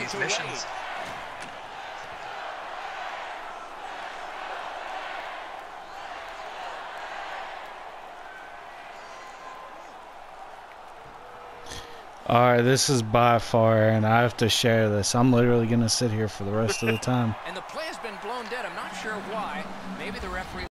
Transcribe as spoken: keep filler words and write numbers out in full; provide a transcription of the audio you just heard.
missions. Alright, this is by far, and I have to share this. I'm literally going to sit here for the rest of the time. And the play has been blown dead. I'm not sure why. Maybe the referee